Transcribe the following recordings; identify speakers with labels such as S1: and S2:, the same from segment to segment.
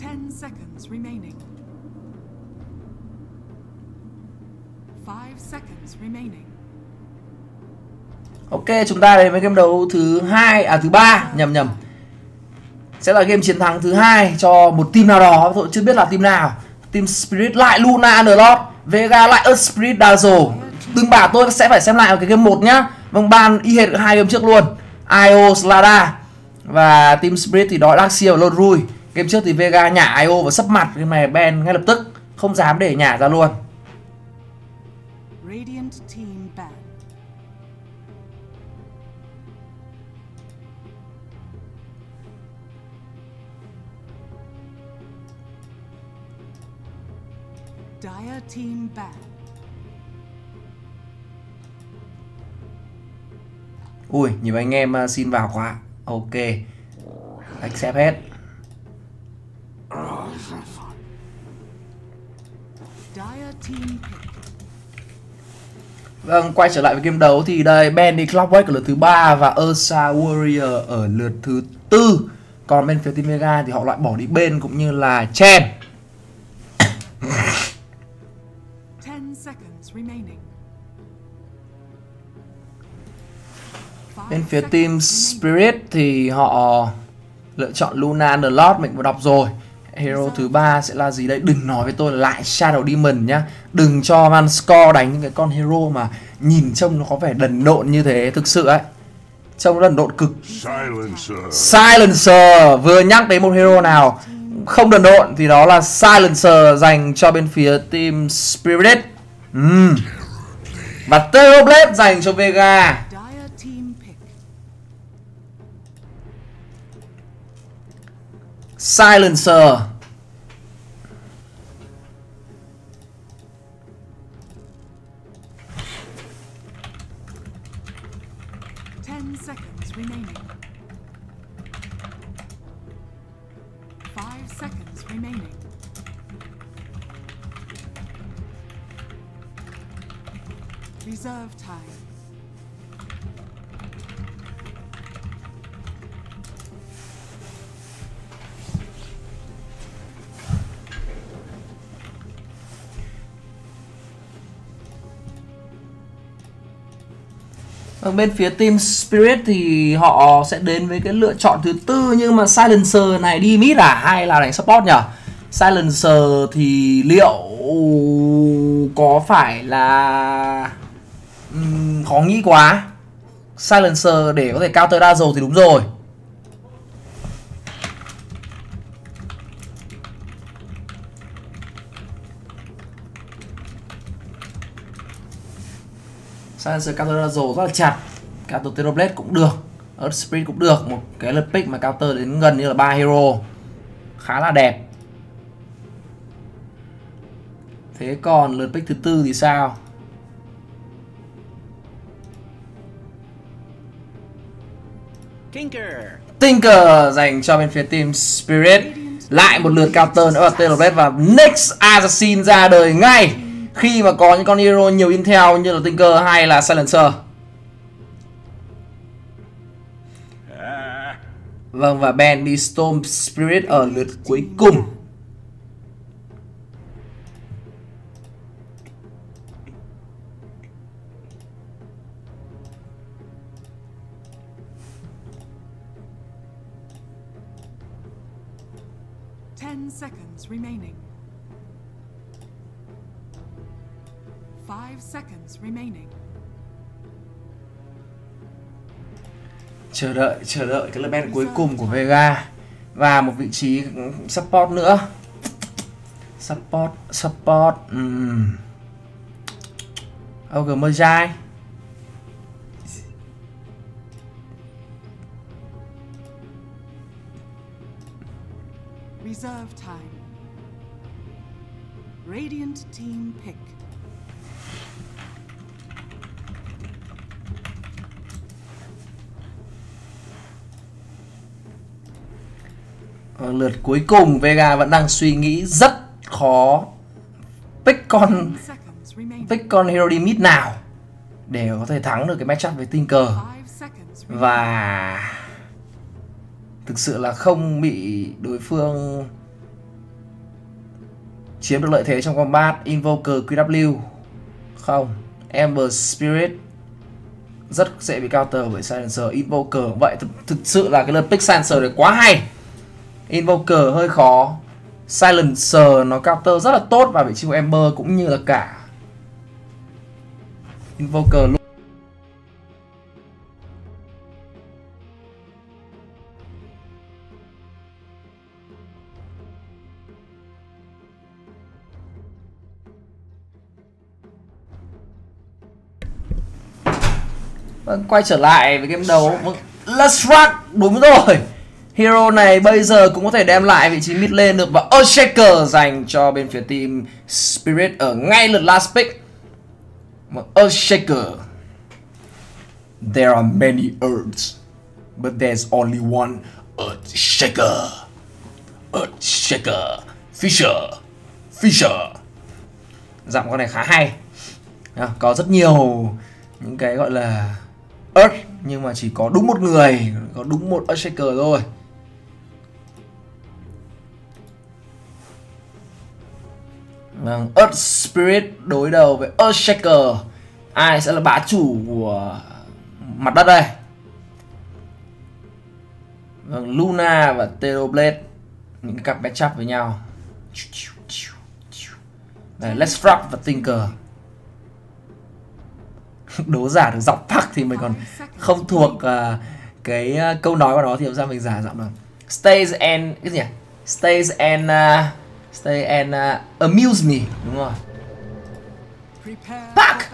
S1: 10 seconds remaining. 5 seconds remaining.
S2: Ok, chúng ta đến với game đấu thứ thứ ba, nhầm. Sẽ là game chiến thắng thứ hai cho một team nào đó, tôi chưa biết là team nào. Team Spirit lại Luna Unlock, Vega lại Earth Spirit Dazzle. Đừng bảo tôi sẽ phải xem lại cái game 1 nhá. Vâng, ban y hệt hai game trước luôn. IO Slada và Team Spirit thì đó Darkseer và Lone Rui. Game trước thì Vega nhả IO và sấp mặt, game này ban ngay lập tức, không dám để nhả ra luôn.
S1: Radiant team ban. Dire team ban.
S2: Ui, nhiều anh em xin vào quá. Ok, accept hết.
S1: Dire team pick.
S2: Vâng, quay trở lại với game đấu thì đây Ben đi Clockwork ở lượt thứ 3 và Ursa Warrior ở lượt thứ 4. Còn bên phía Team Vega thì họ loại bỏ đi Ben cũng như là Chen.
S1: 10 seconds remaining.
S2: Bên phía Team Spirit thì họ lựa chọn Luna Unlock, mình vừa đọc rồi. Hero thứ 3 sẽ là gì đây? Đừng nói với tôi là lại Shadow Demon nhá. Đừng cho Manscore đánh những cái con hero mà nhìn trông nó có vẻ đần độn như thế. Thực sự ấy, trông nó đần độn cực. Silencer. Vừa nhắc đến một hero nào không đần độn thì đó là Silencer dành cho bên phía Team Spirit. Và Terrorblade dành cho Vega.
S1: Dire team pick.
S2: Silencer.
S1: Seconds remaining. 5 seconds remaining. Reserve time.
S2: Ở bên phía Team Spirit thì họ sẽ đến với cái lựa chọn thứ 4, nhưng mà Silencer này đi mid hay là đánh support nhỉ? Silencer thì liệu có phải là khó nghĩ quá. Silencer để có thể counter Dazzle thì đúng rồi. Silencer counter Dazzle rất là chặt. Counter Terrorblade cũng được, Earth Spirit cũng được. Một cái lượt pick mà counter đến gần như là 3 hero, khá là đẹp. Thế còn lượt pick thứ 4 thì sao? Tinker dành cho bên phía Team Spirit. Lại một lượt counter nữa là Terrorblade và Next Assassin ra đời ngay khi mà có những con hero nhiều intel như là Tinker hay là Silencer. Vâng, và Ben đi Storm Spirit ở lượt cuối cùng.
S1: Seconds remaining. 5 seconds remaining.
S2: Chờ đợi cái lượt Ben cuối cùng của Vega và một vị trí support nữa. Support Ogre Magi.
S1: Reserve time. Radiant team pick.
S2: Ở lượt cuối cùng Vega vẫn đang suy nghĩ rất khó pick con hero đi mid nào để có thể thắng được cái matchup với Tinker. Và thực sự là không bị đối phương chiếm được lợi thế trong combat. Invoker QW không. Ember Spirit rất dễ bị counter bởi Silencer. Invoker vậy thực sự là cái lượt pick Silencer này quá hay. Invoker hơi khó. Silencer nó counter rất là tốt vào vị trí của Ember cũng như là cả Invoker luôn. Vâng, quay trở lại với game đấu. Let's rock, đúng rồi. Hero này bây giờ cũng có thể đem lại vị trí mid lane được, và Earthshaker dành cho bên phía team Spirit ở ngay lượt last pick. Earthshaker. There are many Earths, but there's only one Earthshaker. Earthshaker. Fisher. Giọng con này khá hay. Có rất nhiều những cái gọi là Earth nhưng mà chỉ có đúng một người, có đúng một Earthshaker thôi. Earth Spirit đối đầu với Earthshaker. Ai sẽ là bá chủ của mặt đất đây? Luna và Theoblade, những cặp match up với nhau. Đây, Let's Rock và Tinker. Đố giả được giọng Park thì mình còn không thuộc cái câu nói của nó thì làm sao mình giả giọng được. Stays and cái gì nhỉ? Stay and amuse me, đúng rồi. Park.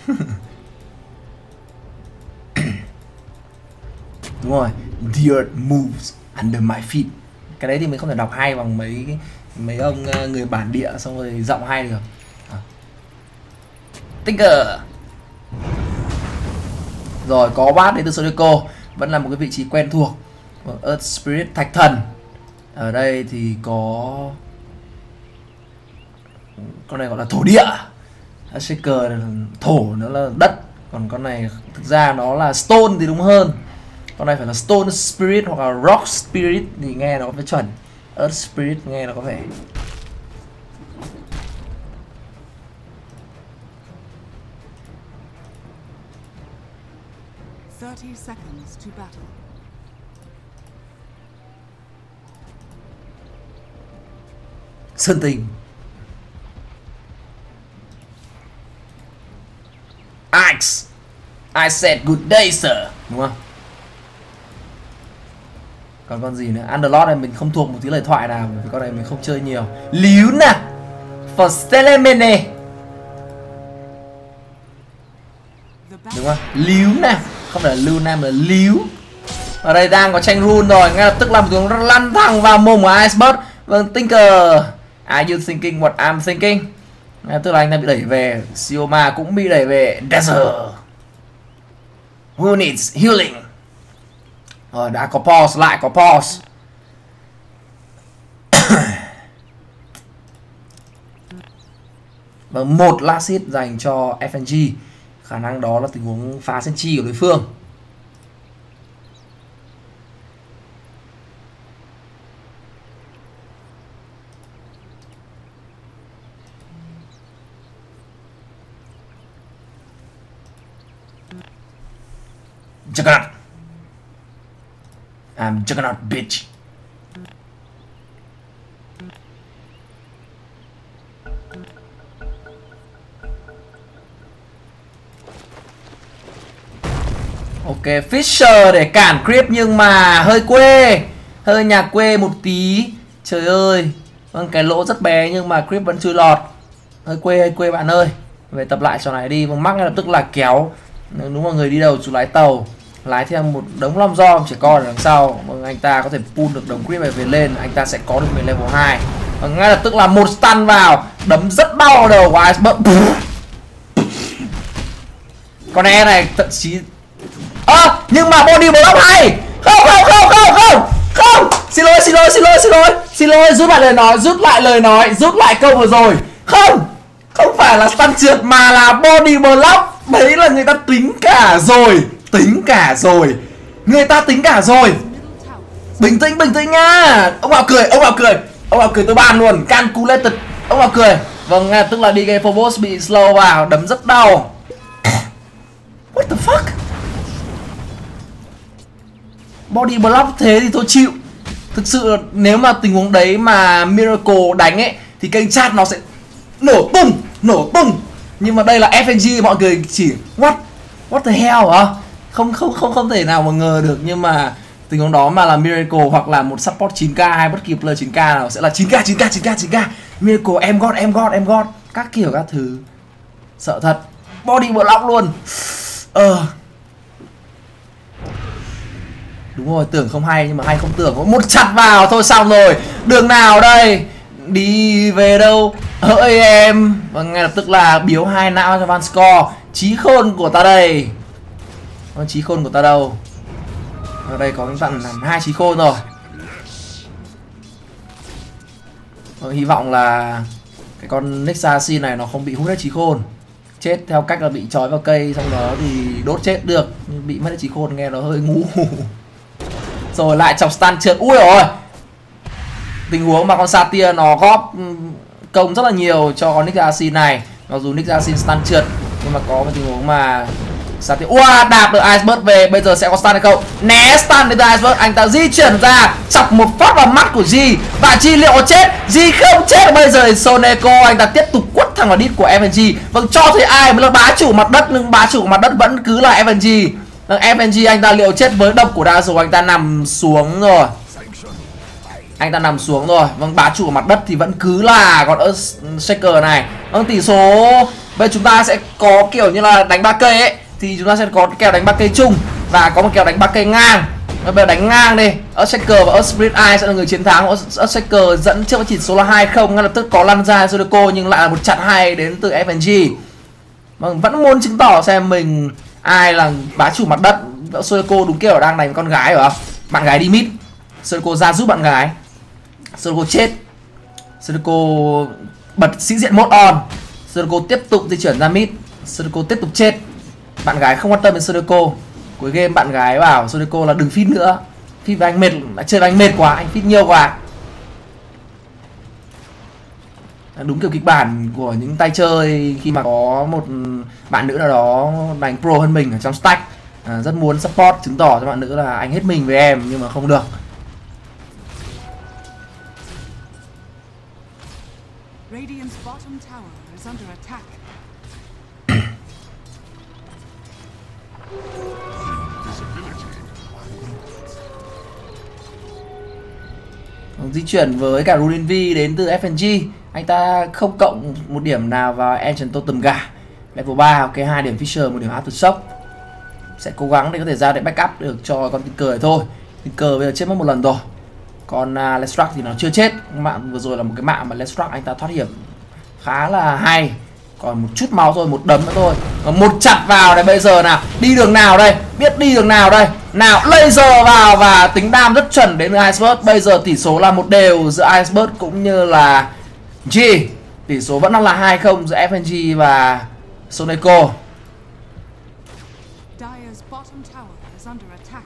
S2: Đúng rồi. The earth moves under my feet. Cái đấy thì mình không thể đọc hay bằng mấy ông người bản địa xong rồi giọng hay được. Tinker. Rồi, có bát đến từ Sonico, vẫn là một cái vị trí quen thuộc. Earth Spirit Thạch Thần. Ở đây thì có con này gọi là thổ địa. Shaker thổ, nó là đất. Còn con này thực ra nó là Stone thì đúng hơn. Con này phải là Stone Spirit hoặc là Rock Spirit thì nghe nó có vẻ chuẩn. Earth Spirit nghe nó có vẻ
S1: 30 seconds to battle.
S2: Sơn Tình. Axe. I said good day sir. Đúng không? Còn con gì nữa? Underlord này mình không thuộc một tí lời thoại nào, vì con này mình không chơi nhiều. Luna for Stelemene. Đúng không? Luna, không phải là Luna mà là Liu. Ở đây đang có tranh rune rồi, ngay lập tức làm tướng lăn thẳng vào mồm của Iceberg. Vâng, Tinker. Are you thinking what I'm thinking? Tức là anh ta bị đẩy về. Sioma cũng bị đẩy về. Desert. Who needs healing? Rồi, đã có pause, lại có pause. Và một last hit dành cho FNG. Khả năng đó là tình huống phá Senchi của đối phương. Juggernaut. I'm Juggernaut bitch. Ok, Fisher để cản creep nhưng mà hơi quê, hơi nhà quê một tí. Trời ơi. Vâng, cái lỗ rất bé nhưng mà creep vẫn chui lọt. Hơi quê bạn ơi. Về tập lại trò này đi. Vâng, mắc ngay lập tức là kéo. Đúng là người đi đầu chủ lái tàu, lái theo một đống long do trẻ con ở đằng sau. Vâng, anh ta có thể pull được đống creep này về lên, anh ta sẽ có được mình level 2. Vâng, ngay lập tức là một stun vào, đấm rất đau vào đầu của Iceberg. Con e này thậm chí nhưng mà body block hay. Không. Xin lỗi, rút lại lời nói, rút lại câu vừa rồi. Không phải là stun trượt mà là body block. Đấy là người ta tính cả rồi. Người ta tính cả rồi. Bình tĩnh nha. Ông bảo cười tôi ban luôn. Calculated Ông nào cười. Vâng, tức là đi game Phobos bị slow vào, đấm rất đau. What the fuck? Body block thế thì tôi chịu. Thực sự nếu mà tình huống đấy mà Miracle đánh ấy thì kênh chat nó sẽ nổ tung. Nhưng mà đây là FNG, mọi người chỉ what the hell hả? Không thể nào mà ngờ được. Nhưng mà tình huống đó mà là Miracle hoặc là một support 9k hay bất kỳ player 9k nào sẽ là 9k. Miracle em god các kiểu các thứ. Sợ thật. Body block luôn. Đúng rồi, tưởng không hay nhưng mà hay không tưởng. Một chặt vào thôi xong rồi. Đường nào đây? Đi về đâu? Hỡi em. Và ngay lập tức là biếu 2 não cho Van Score. Chí khôn của ta đây. Chí khôn của ta đâu? Ở đây có cái bạn làm 2 chí khôn rồi. Hy vọng là cái con Nexasin này nó không bị hút hết chí khôn. Chết theo cách là bị trói vào cây xong đó thì đốt chết được. Nhưng bị mất hết chí khôn nghe nó hơi ngu. Rồi lại chọc stun trượt. Ui rồi. Tình huống mà con Satia nó góp công rất là nhiều cho con Nexasin này. Mặc dù Nexasin stun trượt nhưng mà có một tình huống mà Satia đạp được Iceberg về. Bây giờ sẽ có stun hay không? Né stun đến từ Iceberg. Anh ta di chuyển ra, chọc một phát vào mắt của G. Và G liệu có chết? G không chết. Bây giờ Soneco anh ta tiếp tục quất thẳng vào đít của FNG. Vâng, cho thấy ai mới là bá chủ mặt đất. Nhưng bá chủ mặt đất vẫn cứ là FNG. FNG anh ta liệu chết với độc của Dazzle. Anh ta nằm xuống rồi. Vâng, bá chủ mặt đất thì vẫn cứ là con Earthshaker này. Vâng, tỷ số bây giờ chúng ta sẽ có kiểu như là đánh 3 cây ấy. Thì chúng ta sẽ có kèo đánh 3 cây chung và có một kèo đánh 3 cây ngang. Bây giờ đánh ngang đi. Earthshaker và Earth Spirit Eye sẽ là người chiến thắng. Earthshaker dẫn trước với chỉ số là 2-0. Ngay lập tức có lăn ra Sudoku nhưng lại là một chặn hay đến từ FNG. Vâng, vẫn muốn chứng tỏ xem mình ai là bá chủ mặt đất. Sudoku đúng kiểu đang đánh con gái phải không? Bạn gái đi mid. Sudoku ra giúp bạn gái. Sudoku chết. Sudoku bật sĩ diện mode on. Sudoku tiếp tục di chuyển ra mid. Sudoku tiếp tục chết. Bạn gái không quan tâm đến Sudoku. Cuối game bạn gái bảo Sudoku là đừng feed nữa. Feed với anh mệt, chơi với anh mệt quá, anh feed nhiều quá. Đúng kiểu kịch bản của những tay chơi khi mà có một bạn nữ nào đó đánh pro hơn mình ở trong stack. Rất muốn support chứng tỏ cho bạn nữ là anh hết mình với em nhưng mà không được.
S1: Radiant's bottom tower is under attack.
S2: Di chuyển với cả Ruin V đến từ FNG. Anh ta không cộng một điểm nào vào Ancient Totem Gà. Level 3, ok, 2 điểm Fisher, 1 điểm Aftershock. Sẽ cố gắng để có thể ra để backup được cho con Tinker này thôi. Tinker bây giờ chết mất một lần rồi. Còn Lestrak thì nó chưa chết. Mạng vừa rồi là một cái mạng mà Lestrak anh ta thoát hiểm khá là hay. Còn một chút máu thôi, một đấm nữa thôi. Một chặt vào này bây giờ nào. Đi đường nào đây? Biết đi đường nào đây? Nào, laser vào và tính đam rất chuẩn đến từ Iceberg. Bây giờ tỷ số là 1-1 giữa Iceberg cũng như là G. Tỷ số vẫn đang là 2-0 giữa FNG và Soneco.
S1: Dire's bottom tower is under attack.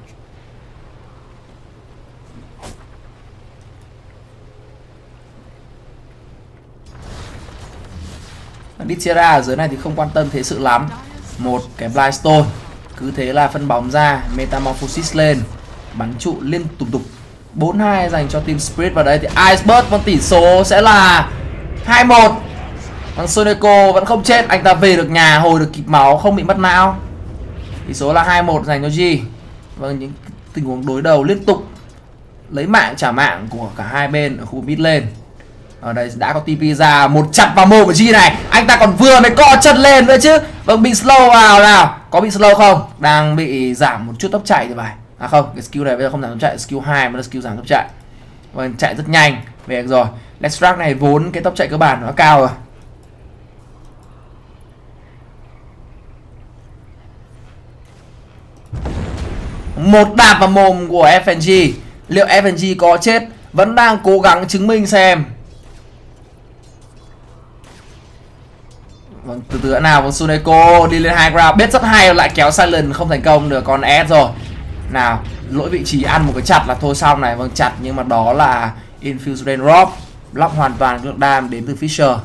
S2: Ditsera ở dưới này thì không quan tâm thế sự lắm. Một cái Blindstone. Cứ thế là phân bóng ra, Metamorphosis lên, bắn trụ liên tục. 4-2 dành cho team Spirit vào đây thì Iceberg và tỷ số sẽ là 2-1. Còn Soneco vẫn không chết, anh ta về được nhà, hồi được kịp máu, không bị mất não. Tỷ số là 2-1 dành cho G. Vâng, những tình huống đối đầu liên tục lấy mạng trả mạng của cả hai bên ở khu mid lane. Ở đây đã có TP ra, một chặt vào mồm của G này. Anh ta còn vừa mới co chân lên nữa chứ. Vâng, bị slow vào nào. Có bị slow không? Đang bị giảm một chút tốc chạy thì phải. À không, cái skill này bây giờ không giảm tốc chạy. Skill 2 mới là skill giảm tốc chạy. Vâng, chạy rất nhanh. Về rồi. Lestrak này vốn cái tốc chạy cơ bản nó cao rồi. Một đạp vào mồm của FNG. Liệu FNG có chết? Vẫn đang cố gắng chứng minh xem. Vâng, từ từ nào với Soneco đi lên high ground, biết rất hay lại kéo silent không thành công được, còn S rồi. Nào, lỗi vị trí ăn một cái chặt là thôi xong này. Vâng, chặt nhưng mà đó là Infused Raindrop. block hoàn toàn lượng đam đến từ Fisher.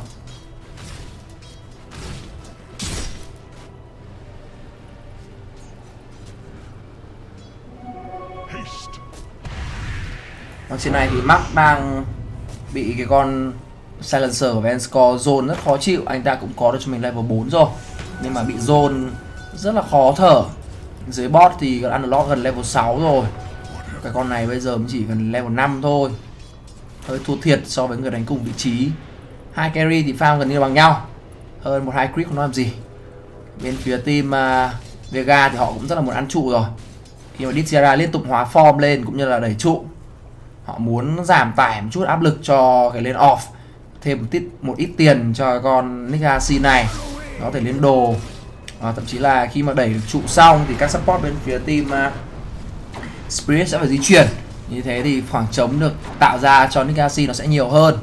S2: Còn trên này thì Mark đang bị cái con Silencer của Venscore zone rất khó chịu. Anh ta cũng có được cho mình level 4 rồi, nhưng mà bị zone rất là khó thở. Dưới bot thì còn unlock gần level 6 rồi. Cái con này bây giờ mới chỉ gần level 5 thôi, hơi thua thiệt so với người đánh cùng vị trí. Hai carry thì farm gần như bằng nhau, hơn một hai crit không nói làm gì. Bên phía team Vega thì họ cũng rất là muốn ăn trụ rồi, khi mà Dixera liên tục hóa form lên cũng như là đẩy trụ. Họ muốn giảm tải một chút áp lực cho cái lane off, thêm một ít tiền cho con Nigasi này, nó có thể lên đồ. Thậm chí là khi mà đẩy được trụ xong thì các support bên phía team Spirit sẽ phải di chuyển. Như thế thì khoảng trống được tạo ra cho Nigasi nó sẽ nhiều hơn.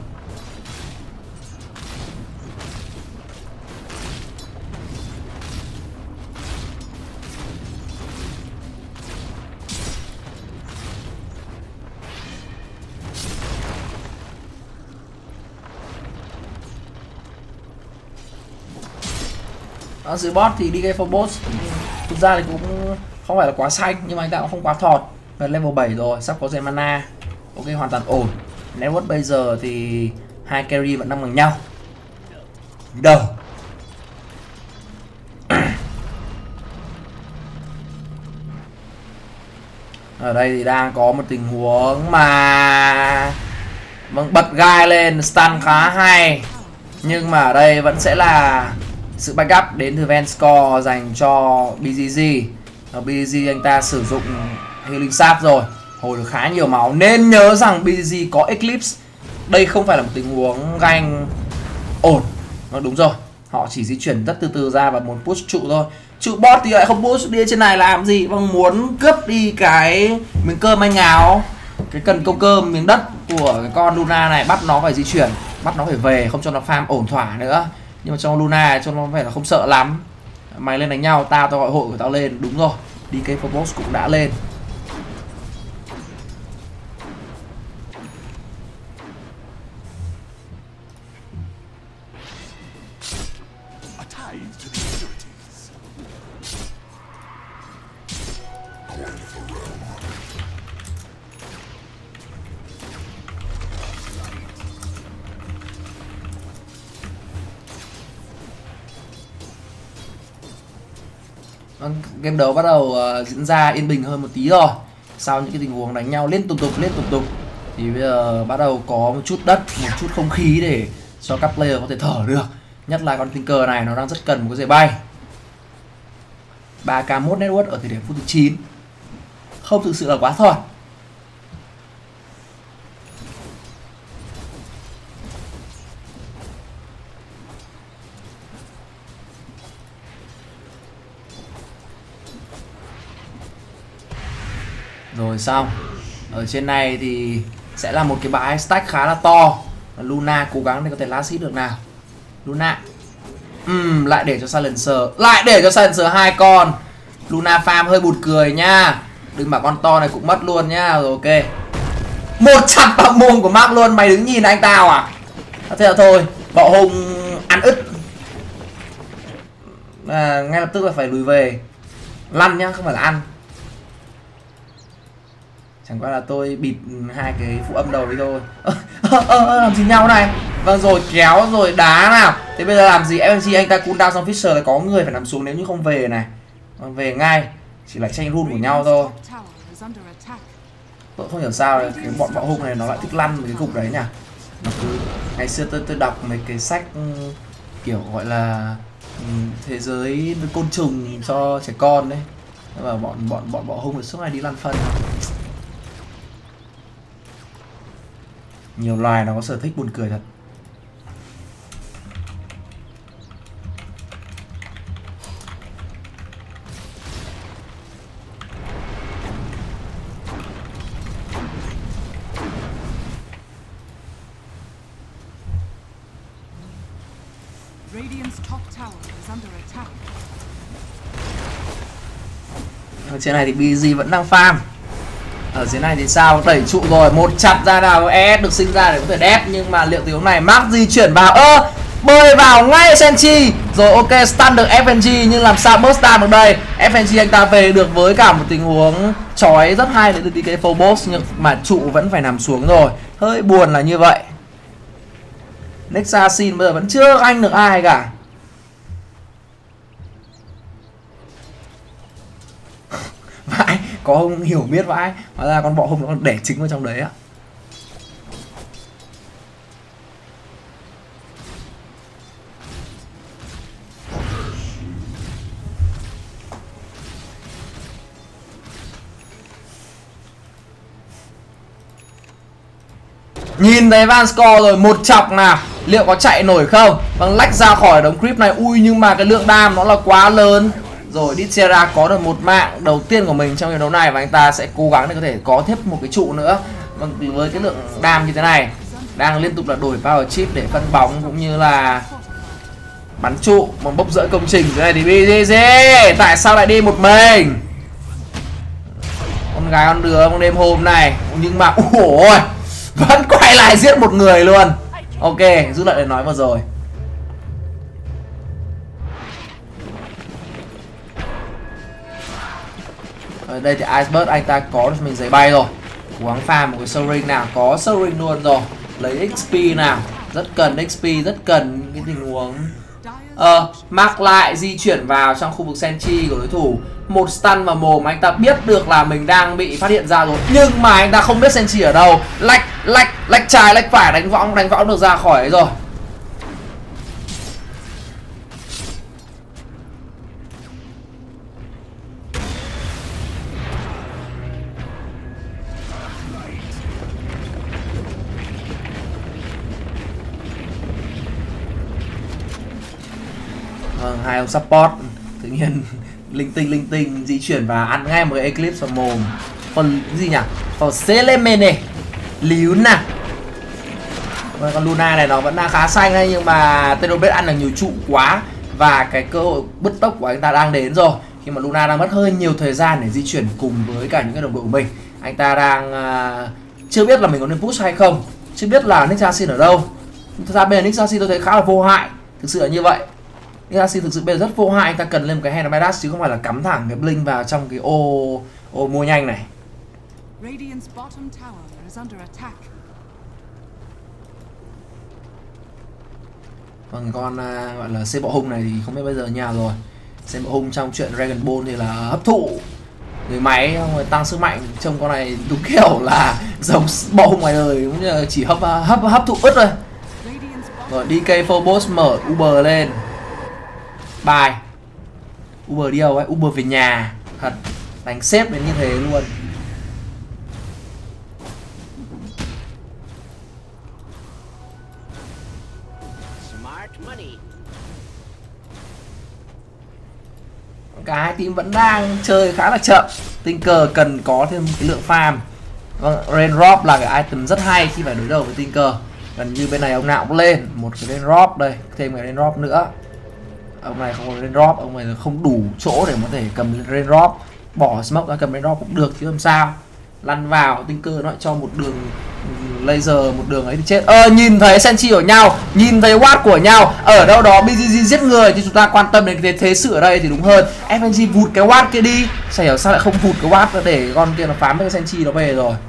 S2: Ở dưới bot thì DK Phobos thực ra thì cũng không phải là quá xanh, nhưng mà anh ta cũng không quá thọt. Gần level 7 rồi, sắp có gen mana. Ok, hoàn toàn ổn. Network bây giờ thì hai carry vẫn đang bằng nhau. Đầu ở đây thì đang có một tình huống mà bật gai lên, stun khá hay, nhưng mà ở đây vẫn sẽ là sự backup đến từ Venscore dành cho BGG. BGG anh ta sử dụng Healing Sap rồi, hồi được khá nhiều máu, nên nhớ rằng BGG có Eclipse. Đây không phải là một tình huống ganh ổn. Đúng rồi, họ chỉ di chuyển rất từ từ ra và muốn push trụ thôi. Trụ bot thì lại không push, đi trên này làm gì, bằng muốn cướp đi cái miếng cơm anh áo, cái cần câu cơm miếng đất của cái con Luna này, bắt nó phải di chuyển, bắt nó phải về, không cho nó farm ổn thỏa nữa. Nhưng mà trong Luna cho nó phải là không sợ lắm. Mày lên đánh nhau, tao gọi hội của tao lên. Đúng rồi, DK Phobos cũng đã lên. Game đấu bắt đầu diễn ra yên bình hơn một tí rồi. Sau những cái tình huống đánh nhau liên tục thì bây giờ bắt đầu có một chút đất, một chút không khí để cho các player có thể thở được. Nhất là con Tinker này nó đang rất cần một cái giày bay. 3k1 network ở thời điểm phút thứ 9 không thực sự là quá thỏa. Rồi xong. Ở trên này thì sẽ là một cái bãi stack khá là to. Luna cố gắng để có thể last hit được nào. Luna lại để cho Silencer, hai con. Luna farm hơi bụt cười nha. Đừng bảo con to này cũng mất luôn nhá. Rồi ok. Một chặt vào mồm của Mark luôn. Mày đứng nhìn anh tao à? Thế là thôi, bọ hung ăn ứt. Ngay lập tức là phải lùi về. Lăn nhá, không phải là ăn. Chẳng qua là tôi bịt hai cái phụ âm đầu đi thôi. Làm gì nhau này. Vâng rồi, kéo rồi đá nào. Thế bây giờ làm gì? FNG anh ta cooldown xong Fisher là có người phải nằm xuống nếu như không về này. Về ngay. Chỉ là tranh run của nhau thôi. Tôi không hiểu sao cái bọn bọ hung này nó lại thích lăn với cái cục đấy nhỉ. Nó cứ... Ngày xưa tôi đọc mấy cái sách kiểu gọi là thế giới côn trùng cho trẻ con đấy. Và bọn bọ hung thì suốt ngày đi lăn phân. Nhiều loài nó có sở thích buồn cười thật. Ở trên này thì BG vẫn đang farm. Ở dưới này thì sao? Đẩy trụ rồi, một chặt ra nào ES được sinh ra để có thể đép. Nhưng mà liệu tình huống này Mark di chuyển vào, bơi vào ngay Senchi. Rồi ok, stun được FNG nhưng làm sao burst down được đây. FNG anh ta về được với cả một tình huống chói rất hay để từ TK Phobos, nhưng mà trụ vẫn phải nằm xuống rồi. Hơi buồn là như vậy. Nexasin bây giờ vẫn chưa anh được ai cả. Vãi, có không hiểu biết vãi. Hóa ra con bọ hung nó còn đẻ trứng vào trong đấy ạ. Nhìn thấy Vanscore rồi, một chọc nào, liệu có chạy nổi không? Vâng, lách ra khỏi đống creep này. Ui, nhưng mà cái lượng đam nó là quá lớn. Rồi Ditsera có được một mạng đầu tiên của mình trong trận đấu này, và anh ta sẽ cố gắng để có thể có thêm một cái trụ nữa. Vâng, với cái lượng đam như thế này, đang liên tục là đổi power chip để phân bóng cũng như là bắn trụ. Một bốc rỡ công trình dưới này thì BGG tại sao lại đi một mình? Con gái con đứa con đêm hôm này, nhưng mà ôi, vẫn quay lại giết một người luôn. Ok, rút lại lời nói vừa rồi. Ở đây thì Iceberg anh ta có cho mình giấy bay rồi. Cố gắng farm một cái sâu ring nào, có sâu ring luôn rồi. Lấy XP nào, rất cần XP, rất cần cái tình huống. Mark lại di chuyển vào trong khu vực Senchi của đối thủ. Một stun vào mồm, anh ta biết được là mình đang bị phát hiện ra rồi, nhưng mà anh ta không biết Senchi ở đâu. Lách trái lách phải, đánh võng được ra khỏi ấy rồi. Vâng, hai ông support tự nhiên linh tinh di chuyển và ăn ngay một cái Eclipse vào mồm. Phần gì nhỉ? Phần Selemene Liuna. Con Luna này nó vẫn đang khá xanh đấy, nhưng mà Tenobet ăn được nhiều trụ quá và cái cơ hội bứt tốc của anh ta đang đến rồi. Khi mà Luna đang mất hơi nhiều thời gian để di chuyển cùng với cả những cái đồng đội của mình. Anh ta đang chưa biết là mình có nên push hay không, chưa biết là Nexasin ở đâu. Thật ra bây giờ Nexasin tôi thấy khá là vô hại, thực sự là như vậy. Nexasin thực sự bây giờ rất vô hại, anh ta cần lên một cái hand Midas chứ không phải là cắm thẳng cái blink vào trong cái ô mua nhanh này.
S1: Radiant's bottom tower is under attack.
S2: Vâng, con gọi là C bộ hung này thì không biết bây giờ nhà rồi. C bộ hung trong chuyện Dragon Ball thì là hấp thụ người máy rồi tăng sức mạnh, trông con này đúng kiểu là giống bộ hung ngoài đời, cũng như chỉ hấp thụ ứt thôi. Rồi DK Phobos mở Uber lên. Bye. Uber đi đâu ấy? Uber về nhà. Thật, đánh xếp đến như thế luôn. Cả hai team vẫn đang chơi khá là chậm. Tinker cần có thêm cái lượng farm. Vâng, Raindrop là cái item rất hay khi phải đối đầu với Tinker. Gần như bên này ông nào cũng lên một cái Raindrop đây, thêm cái Raindrop nữa. Ông này không có Raindrop, ông này không đủ chỗ để có thể cầm Raindrop. Bỏ smoke ra cầm Raindrop cũng được chứ làm sao. Lăn vào, Tinker nó cho một đường laser, một đường ấy thì chết. Nhìn thấy Senchi của nhau, nhìn thấy Watt của nhau. Ở đâu đó BGG giết người thì chúng ta quan tâm đến cái thế sự ở đây thì đúng hơn. FNG vụt cái Watt kia đi. Chả hiểu sao lại không vụt cái Watt để con kia nó phám cái Senchi nó về rồi.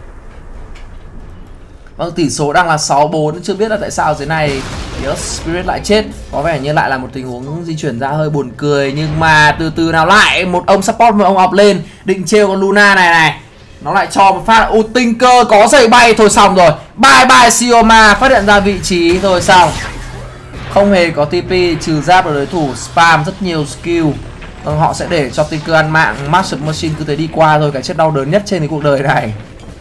S2: Vâng, tỷ số đang là 6-4, chưa biết là tại sao dưới này Spirit lại chết. Có vẻ như lại là một tình huống di chuyển ra hơi buồn cười. Nhưng mà từ từ nào lại một ông support, một ông up lên định trêu con Luna này. Nó lại cho một phát. Tinker có giày bay, thôi xong rồi. Bye bye Sioma, phát hiện ra vị trí thôi xong. Không hề có TP, trừ giáp của đối thủ, spam rất nhiều skill. Họ sẽ để cho Tinker ăn mạng. Master Machine cứ thế đi qua rồi, cái chết đau đớn nhất trên cái cuộc đời này.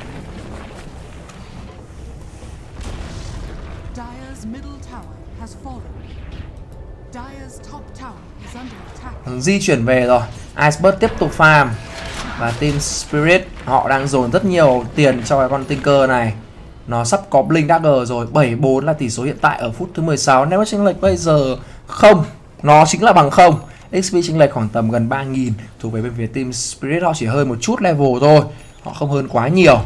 S2: Di chuyển về rồi. Iceberg tiếp tục farm. Và team Spirit họ đang dồn rất nhiều tiền cho cái con Tinker này. Nó sắp có Blink Dagger rồi. 7-4 là tỷ số hiện tại ở phút thứ 16. Nếu chênh lệch bây giờ không, nó chính là bằng không. XP chênh lệch khoảng tầm gần 3.000 thuộc về bên phía team Spirit. Họ chỉ hơi một chút level thôi. họ không hơn quá nhiều.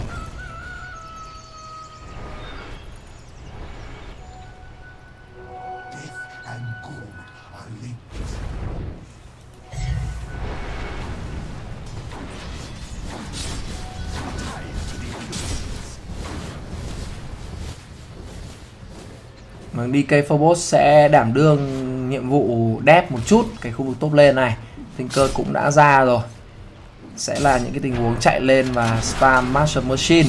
S2: DK Phobos sẽ đảm đương nhiệm vụ đép một chút cái khu vực top lane này. Tinker cũng đã ra rồi. Sẽ là những cái tình huống chạy lên và spam Master Machine.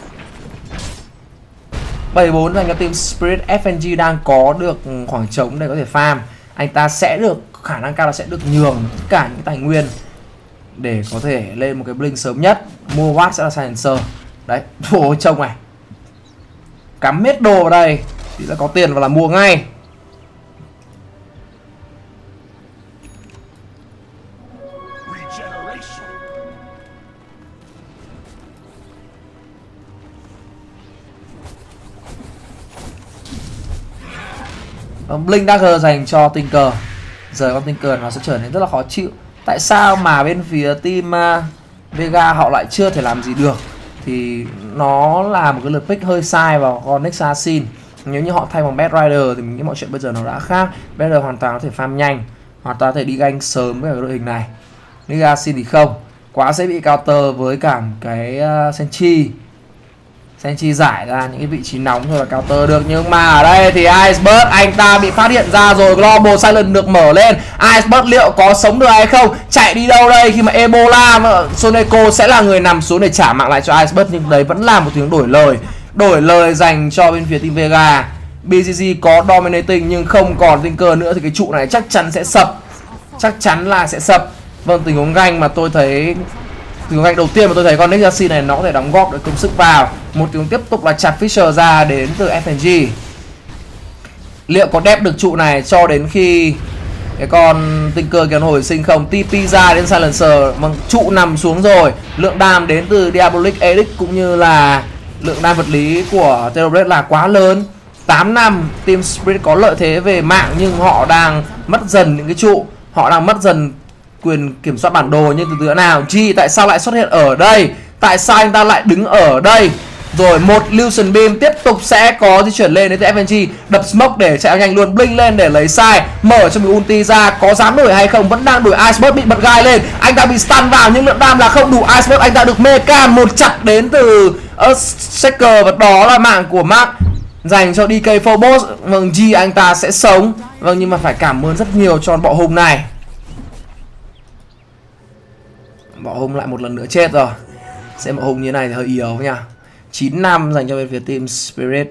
S2: 7-4 dành cho team Spirit. FNG đang có được khoảng trống để có thể farm. Anh ta sẽ được, khả năng cao là sẽ được nhường tất cả những tài nguyên để có thể lên một cái blink sớm nhất. Mua watt sẽ là Silencer. Đấy, đồ trông này. Cắm hết đồ vào đây thì sẽ có tiền và là mua ngay. Blink Dagger dành cho Tinker. Giờ con Tinker nó sẽ trở nên rất là khó chịu. Tại sao mà bên phía team Vega họ lại chưa thể làm gì được? Thì nó là một cái lượt pick hơi sai vào con Nexasin. Nếu như họ thay bằng Bad Rider thì mình nghĩ mọi chuyện bây giờ nó đã khác. Bad Rider hoàn toàn có thể farm nhanh, hoàn toàn có thể đi ganh sớm với cái đội hình này. Nexasin thì không, quá dễ bị counter với cả cái Senchi. Senchi giải ra những cái vị trí nóng rồi là counter được. Nhưng mà ở đây thì Iceberg anh ta bị phát hiện ra rồi. Global Silence được mở lên. Iceberg liệu có sống được hay không? Chạy đi đâu đây khi mà Ebola Soneco sẽ là người nằm xuống để trả mạng lại cho Iceberg. Nhưng đấy vẫn là một tiếng đổi lời. Đổi lời dành cho bên phía team Vega. BGG có dominating nhưng không còn Tinker nữa thì cái trụ này chắc chắn sẽ sập. Chắc chắn là sẽ sập. Vâng, tình huống ganh mà tôi thấy, tình huống ganh đầu tiên mà tôi thấy con Nexasin này nó có thể đóng góp được công sức vào. Một tiếng tiếp tục là chặt Fisher ra đến từ FNG. Liệu có đép được trụ này cho đến khi cái con Tinker kia hồi sinh không? TP ra đến Silencer. Vâng, trụ nằm xuống rồi. Lượng đam đến từ Diabolic Edict cũng như là lượng đam vật lý của Terrorblade là quá lớn. 8 năm team Spirit có lợi thế về mạng nhưng họ đang mất dần những cái trụ. Họ đang mất dần quyền kiểm soát bản đồ. Nhưng từ từ nào G tại sao lại xuất hiện ở đây? Tại sao anh ta lại đứng ở đây? Rồi một Illusion Beam tiếp tục sẽ có di chuyển lên đến từ FNG. Đập smoke để chạy nhanh luôn. Blink lên để lấy sai. Mở cho mình ulti ra. Có dám đuổi hay không? Vẫn đang đuổi. Iceberg bị bật gai lên. Anh ta bị stun vào nhưng lượng đam là không đủ. Iceberg anh ta được mecha một chặt đến từ Shaker. Và đó là mạng của Mark dành cho DK Phobos. Vâng, G anh ta sẽ sống. Vâng, nhưng mà phải cảm ơn rất nhiều cho bộ hùng này. Bộ hùng lại một lần nữa chết rồi. Xem bộ hùng như này thì hơi yếu nha. 9 năm dành cho bên phía team Spirit.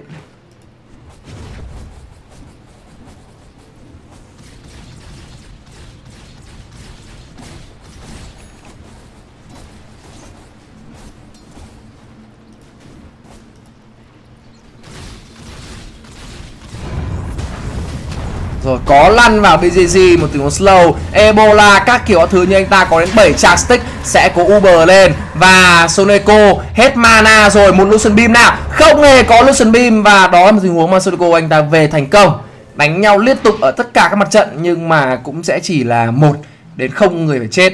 S2: Rồi có lăn vào BGG một tình huống slow. Ebola các kiểu thứ như anh ta có đến 7 chạc stick. Sẽ có Uber lên. Và Soneco hết mana rồi. Một Lucian Beam nào? Không hề có Lucian Beam. Và đó là một tình huống mà Soneco anh ta về thành công. Đánh nhau liên tục ở tất cả các mặt trận. Nhưng mà cũng sẽ chỉ là 1 đến 0 người phải chết.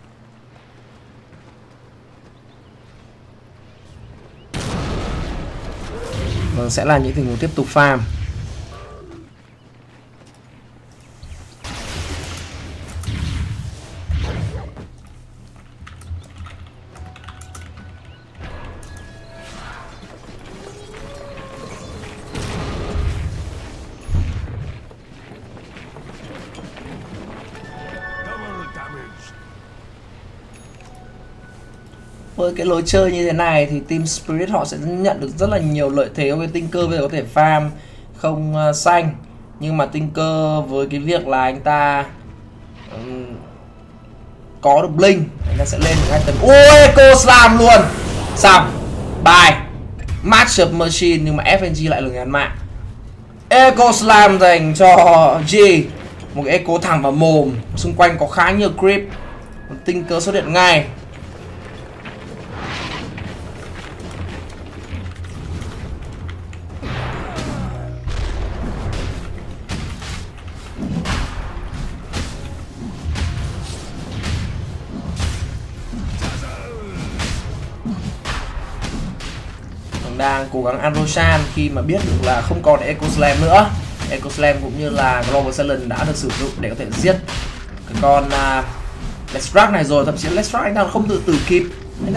S2: Vâng, sẽ là những tình huống tiếp tục farm. Với cái lối chơi như thế này thì team Spirit họ sẽ nhận được rất là nhiều lợi thế. Với Tinker bây giờ có thể farm không xanh. Nhưng mà Tinker với cái việc là anh ta có được Blink, anh ta sẽ lên được item. Ôi, Echo Slam luôn. Xong. Bye. Match of Machine nhưng mà FNG lại là người ăn mạng. Echo Slam dành cho G. Một cái Echo thẳng vào mồm. Xung quanh có khá nhiều creep. Tinker xuất hiện ngay. đang cố gắng ăn Roshan khi mà biết được là không còn Echo Slam nữa. Echo Slam cũng như là Global Silence đã được sử dụng để có thể giết cái con Lestrak này rồi. Thậm chí Lestrak anh ta không tự tử kịp,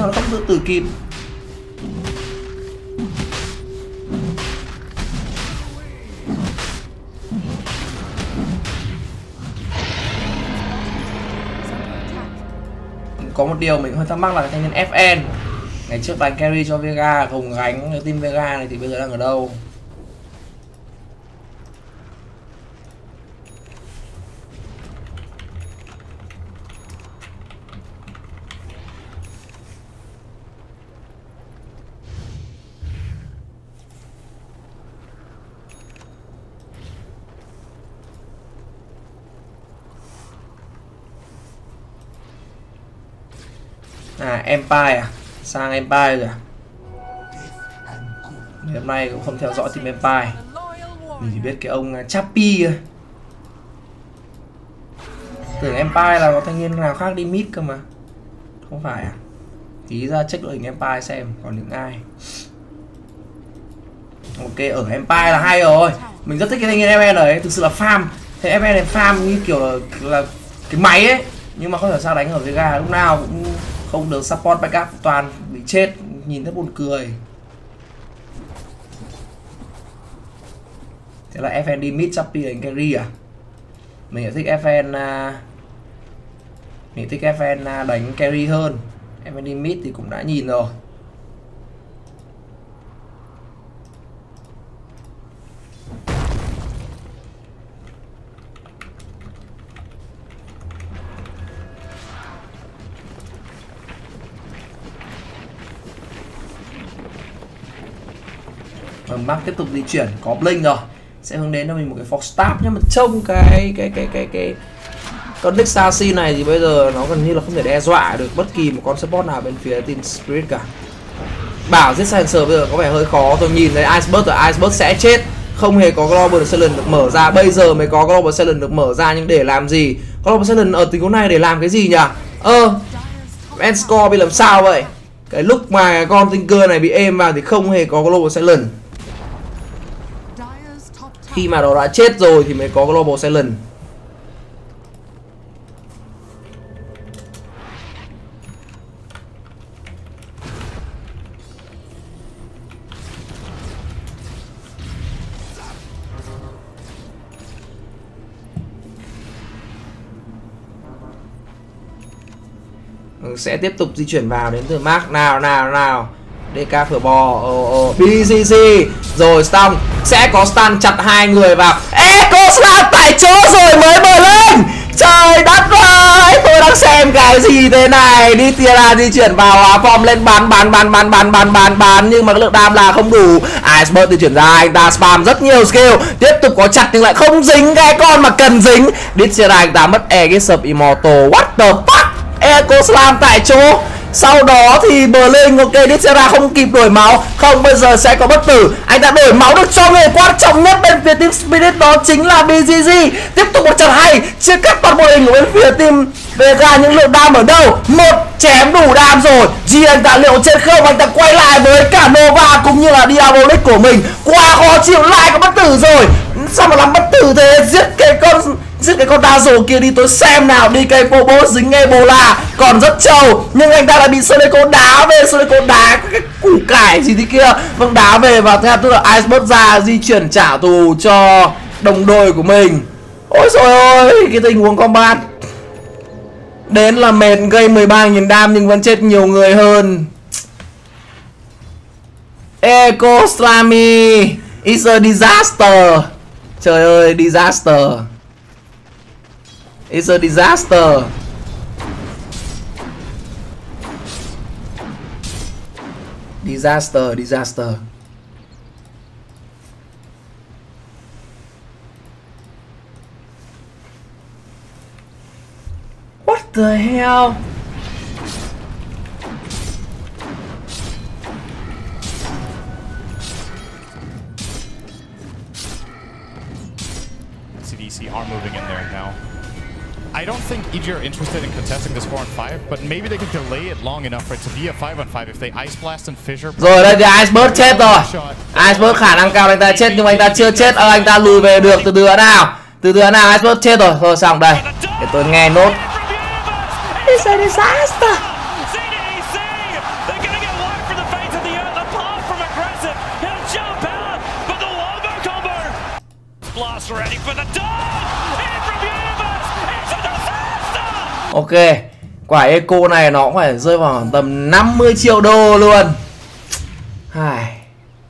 S2: Có một điều mình hơi thắc mắc là cái thanh niên FN ngày trước đánh carry cho Vega, gồng gánh cái team Vega này thì bây giờ đang ở đâu? Empire à? Sang Empire rồi à? Hôm nay cũng không theo dõi team Empire. Mình chỉ biết cái ông Chappy thôi. Tưởng Empire là có thanh niên nào khác đi mid cơ mà. Không phải à? Tí ra check đội hình Empire xem còn những ai. Ok, ở Empire là hay rồi. Mình rất thích cái thanh niên FN này, thực sự là farm. Thế FN này farm như kiểu là cái máy ấy. Nhưng mà không hiểu sao đánh ở Vega lúc nào cũng không được support backup, toàn bị chết, nhìn thấy buồn cười. Thế là FN đi mid Chappy đánh carry à? Mình lại thích FN đánh carry hơn. FN đi mid thì cũng đã nhìn rồi. Mark tiếp tục di chuyển, có Blink rồi, sẽ hướng đến cho mình một cái Fox Staff. Nhưng mà trông cái con Nick Sassy này thì bây giờ nó gần như là không thể đe dọa được bất kỳ một con support nào bên phía team Spirit cả. Bảo giết Silencer bây giờ có vẻ hơi khó. Tôi nhìn thấy Iceberg rồi, Iceberg sẽ chết. Không hề có Global Silence được mở ra. Bây giờ mới có Global Silence được mở ra, nhưng để làm gì? Global Silence ở tình huống này để làm cái gì nhỉ? Enscore bị làm sao vậy? Cái lúc mà con Tinker này bị êm vào thì không hề có Global Silence. Khi mà nó đã chết rồi thì mới có Global Silence. Sẽ tiếp tục di chuyển vào đến từ Mark. Nào DK phở bò. BCC rồi xong, sẽ có stun chặt hai người vào. Echo Slam tại chỗ rồi mới mở lên. Trời đất ơi, tôi đang xem cái gì thế này. Đi Tierra di chuyển vào form lên bán, nhưng mà cái lượng đam là không đủ. Iceberg di chuyển ra, anh ta spam rất nhiều skill, tiếp tục có chặt nhưng lại không dính cái con mà cần dính. Đi Tierra anh ta mất Aegis Immortal. What the fuck? Echo Slam tại chỗ. Sau đó thì Blink, ok, Dixera không kịp đổi máu. Không, bây giờ sẽ có bất tử. Anh ta đổi máu được cho người quan trọng nhất bên phía team Spirit, đó chính là BGG. Tiếp tục một trận hay, chia cắt toàn bộ hình của bên phía team Vega. Những lượng đam ở đâu? Một chém đủ đam rồi. G anh ta liệu chết không? Anh ta quay lại với cả Nova cũng như là Diabolic của mình. Quá khó chịu, lại có bất tử rồi. Sao mà làm bất tử thế? Giết cái con đa rồ kia đi, tôi xem nào. DK Phobos dính Ebola còn rất trâu, nhưng anh ta lại bị Soleco đá về. Soleco đá cái củ cải gì thế kia. Vâng, đá về và theo tức là Iceberg ra di chuyển trả thù cho đồng đội của mình. Ôi trời ơi, cái tình huống combat đến là mệt, gây 13.000 đam nhưng vẫn chết nhiều người hơn. Echo Slamy is a disaster. Trời ơi, disaster. It's a disaster. Disaster. What the hell?
S3: CDC are moving in there now. I don't think EG are interested in contesting this 4-on-5, but maybe they can delay it long enough for it to be a 5-on-5 if they Ice Blast and Fissure.
S2: Rồi đây thì Iceberg chết rồi. Iceberg khả năng cao anh ta chết nhưng mà anh ta chưa chết. Anh ta lùi về được từ từ nào. Từ từ nào Iceberg chết rồi. Thôi xong đây. Để tôi nghe nốt. It's a disaster. Ok, quả eco này nó cũng phải rơi vào tầm 50 triệu đô luôn. Hai.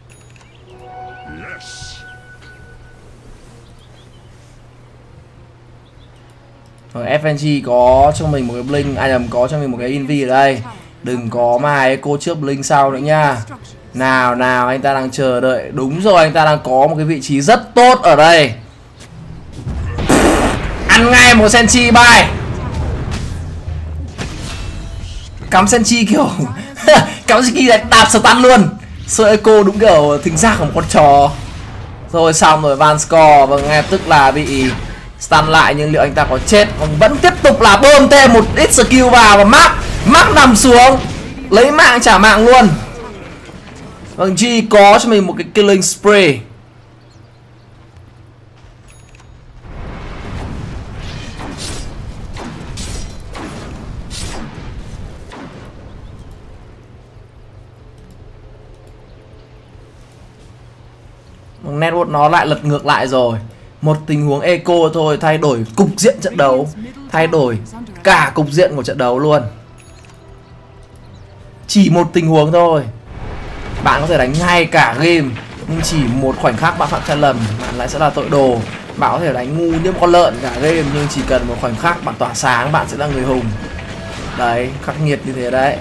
S2: Rồi FNG có cho mình một cái blink, có cho mình một cái invi ở đây. Đừng có mà eco trước blink sau nữa nha. Nào anh ta đang chờ đợi. Đúng rồi, anh ta đang có một cái vị trí rất tốt ở đây. Ăn ngay một Senchi bay. Cắm Senchi kiểu cắm Senchi lại đạp stun luôn. Sơ eco đúng kiểu thính giác của một con chó. Rồi xong rồi Van Score. Và ngay tức là bị stun lại. Nhưng liệu anh ta có chết? Vẫn tiếp tục là bơm thêm một ít skill vào. Và Mark nằm xuống lấy mạng trả mạng luôn. Vâng, G có cho mình một cái killing spree. Network nó lại lật ngược lại rồi. Một tình huống eco thôi thay đổi cục diện trận đấu, thay đổi cả cục diện của trận đấu luôn. Chỉ một tình huống thôi, bạn có thể đánh ngay cả game, nhưng chỉ một khoảnh khắc bạn phạm sai lầm, bạn lại sẽ là tội đồ. Bạn có thể đánh ngu như một con lợn cả game, nhưng chỉ cần một khoảnh khắc bạn tỏa sáng, bạn sẽ là người hùng. Đấy, khắc nghiệt như thế đấy.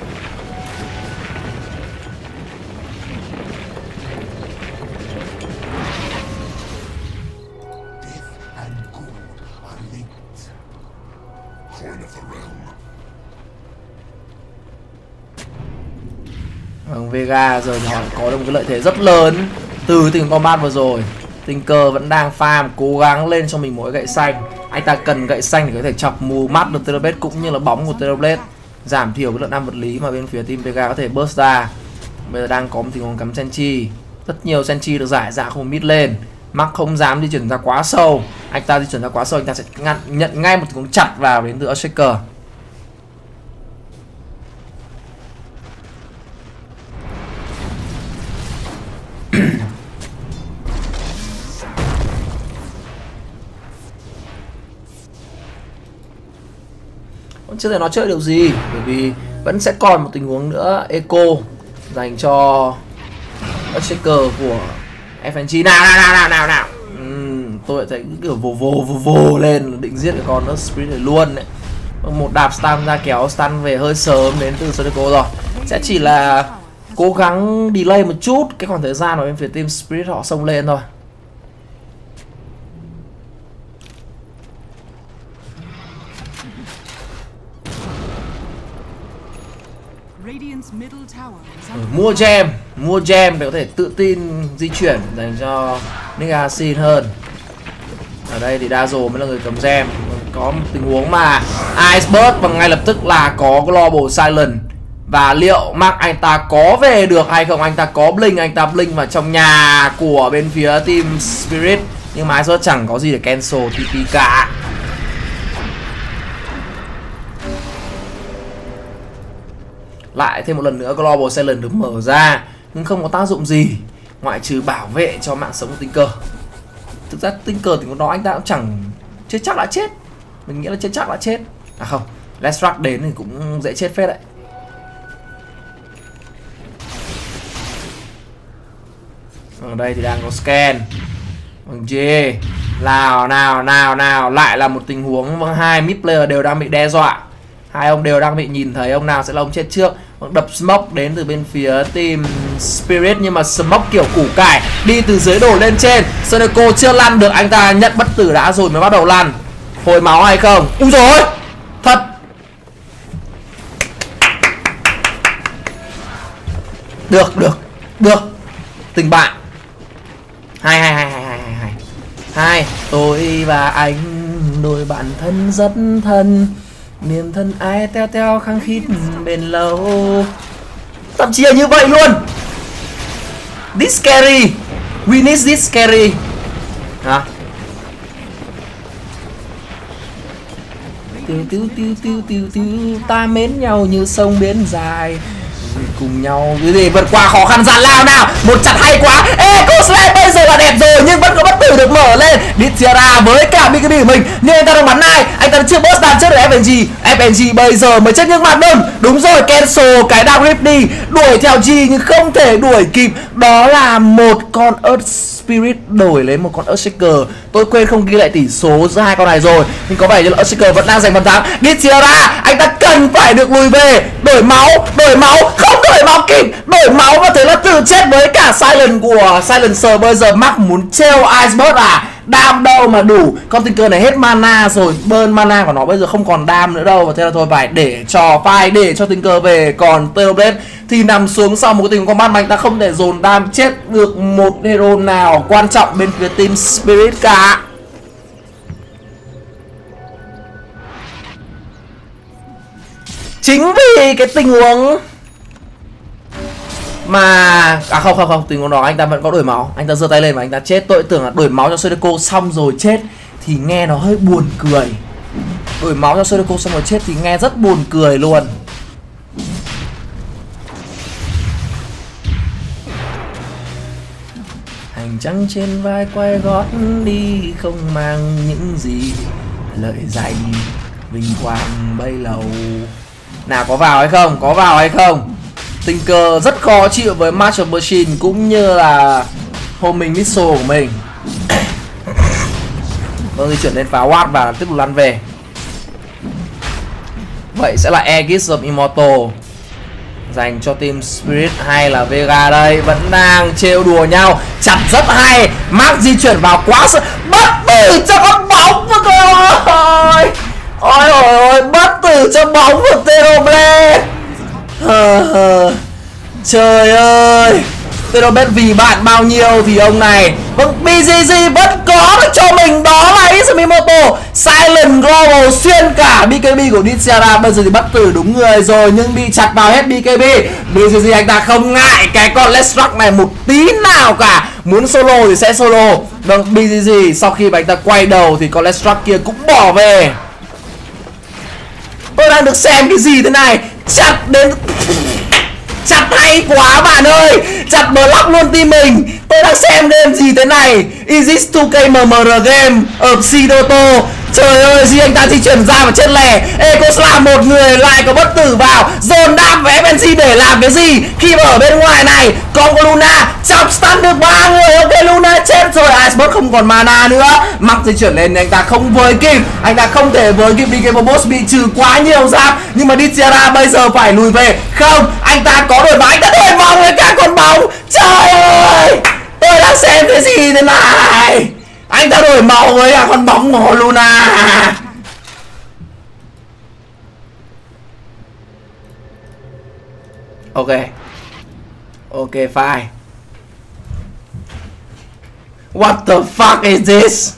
S2: Vega giờ thì họ có được một cái lợi thế rất lớn từ tình combat vừa rồi. Tinker vẫn đang farm, cố gắng lên cho mình mỗi gậy xanh. Anh ta cần gậy xanh để có thể chọc mù mắt được Terrorblade cũng như là bóng của Terrorblade, giảm thiểu cái lượng đam vật lý mà bên phía team Vega có thể burst ra. Bây giờ đang có một tình huống cắm Senchi, rất nhiều Senchi được giải ra không mid lên. Mark không dám di chuyển ra quá sâu. Anh ta di chuyển ra quá sâu, anh ta sẽ nhận ngay một tình huống chặt vào đến từ Earthshaker. Chưa thể nói chơi điều gì, bởi vì vẫn sẽ còn một tình huống nữa eco dành cho Earthshaker của FNG. Nào. Tôi thấy kiểu vồ lên định giết cái con Earth Spirit này luôn đấy. Một đạp stun ra kéo stun về hơi sớm đến từ Sonico rồi. Sẽ chỉ là cố gắng delay một chút cái khoảng thời gian mà bên phía team Spirit họ xông lên thôi. Mua gem để có thể tự tin di chuyển dành cho Nightshade hơn. Ở đây thì Dazzle mới là người cầm gem. Có một tình huống mà Iceberg và ngay lập tức là có Global Silence. Và liệu Mark anh ta có về được hay không? Anh ta có blink, anh ta blink vào trong nhà của bên phía team Spirit. Nhưng mà Iceberg chẳng có gì để cancel TP cả. Lại thêm một lần nữa Global Silence được mở ra, nhưng không có tác dụng gì ngoại trừ bảo vệ cho mạng sống của Tinker. Thực ra Tinker thì đó anh ta cũng chẳng chưa chắc đã chết. Mình nghĩ là chưa chắc đã chết. À không, Lestrak đến thì cũng dễ chết phết đấy. Ở đây thì đang có scan. G nào lại là một tình huống hai mid player đều đang bị đe dọa. Hai ông đều đang bị nhìn thấy ông nào sẽ là ông chết trước. Đập smoke đến từ bên phía team Spirit, nhưng mà smoke kiểu củ cải đi từ dưới đổ lên trên. Sonico chưa lăn được, anh ta nhận bất tử đã rồi mới bắt đầu lăn. Hồi máu hay không? Úi dồi ôi, thật. Được. Tình bạn. Hai. Tôi và anh đôi bạn thân rất thân, niềm thân ai teo teo khăng khít bền lâu. Thậm chí là như vậy luôn. This scary. We need this scary. Hả? Tiêu ta mến nhau như sông biển dài, cùng nhau cái gì vượt qua khó khăn gian lao nào. Một chặt hay quá. Ê, Cosplay bây giờ là đẹp rồi nhưng vẫn có bất tử được mở lên. Dithera với cả BKB của mình, nhưng anh ta đang bắn ai? Anh ta chưa boss đàn chết được FNG. FNG bây giờ mới chết những mặt đơn. Đúng rồi, cancel cái down grip đi, đuổi theo G nhưng không thể đuổi kịp. Đó là một con Earth Spirit đổi lấy một con Earthshaker. Tôi quên không ghi lại tỷ số giữa hai con này rồi, nhưng có vẻ như là Earthshaker vẫn đang giành phần thắng. Dithera, anh ta cần phải được lùi về. Đổi máu, không đổi máu kịp, đổi máu và thế là tự chết với cả Silent của Silencer. Bây giờ Mark muốn treo Iceberg à? Đam đâu mà đủ. Con Tinker này hết mana rồi, burn mana của nó bây giờ không còn đam nữa đâu, và thế là thôi phải để cho Tinker về. Còn Theoblade thì nằm xuống sau một cái tình combat mà anh ta không thể dồn đam chết được một hero nào quan trọng bên phía team Spirit cả. Chính vì cái tình huống mà không tình huống đó anh ta vẫn có đổi máu, anh ta giơ tay lên và anh ta chết. Tôi tưởng là đổi máu cho Sudoku xong rồi chết thì nghe nó hơi buồn cười. Đổi máu cho Sudoku xong rồi chết thì nghe rất buồn cười luôn. Hành trang trên vai quay gót đi, không mang những gì lợi danh vinh quang bay lầu. Nào, có vào hay không? Có vào hay không? Tinker rất khó chịu với Marshall Machine cũng như là homing missile của mình. Vâng, di chuyển lên phá Watt và tiếp tục lăn về. Vậy sẽ là Aegis of Immortal dành cho team Spirit hay là Vega đây? Vẫn đang trêu đùa nhau. Chặt rất hay. Mark di chuyển vào quá sự bất tử cho con bóng của tôi. Ôi ôi, bất tử cho bóng của Theoblade. Trời ơi, Theoblade vì bạn bao nhiêu thì ông này. Vâng, BGG vẫn có được cho mình, đó là Ismimoto. Silent Global xuyên cả BKB của Dithera. Bây giờ thì bất tử đúng người rồi nhưng bị chặt vào hết BKB. BGG anh ta không ngại cái con Let's Rock này một tí nào cả. Muốn solo thì sẽ solo. Vâng, BGG sau khi mà anh ta quay đầu thì con Let's Rock kia cũng bỏ về. Tôi đang được xem cái gì thế này. Chặt đến... Chặt hay quá bạn ơi. Chặt block luôn team mình. Tôi đang xem game gì thế này. Is this 2K MMR game ở Sidoto. Trời ơi, gì anh ta di chuyển ra và chết lẻ. Ecoslam một người lại có bất tử vào. Dồn đam với FNC để làm cái gì? Khi mà ở bên ngoài này còn có Luna chọc stun được 3 người. Ok, Luna chết rồi. Iceberg không còn mana nữa. Mắc di chuyển lên anh ta không với kịp. Anh ta không thể với kịp. BK Boss bị trừ quá nhiều giáp. Nhưng mà Dithera bây giờ phải lùi về. Không, anh ta có đổi máu. Anh ta đổi vòng với cả con bóng. Trời ơi, tôi đang xem cái gì thế này. Anh ta đổi màu với con bóng của Luna. Ok. Ok, fine. What the fuck is this?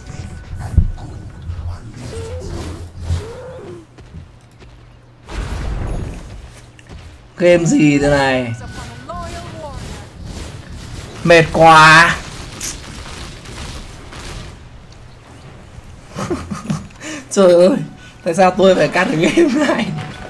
S2: Game gì thế này? Mệt quá. Trời ơi, tại sao tôi phải cắt cái game này?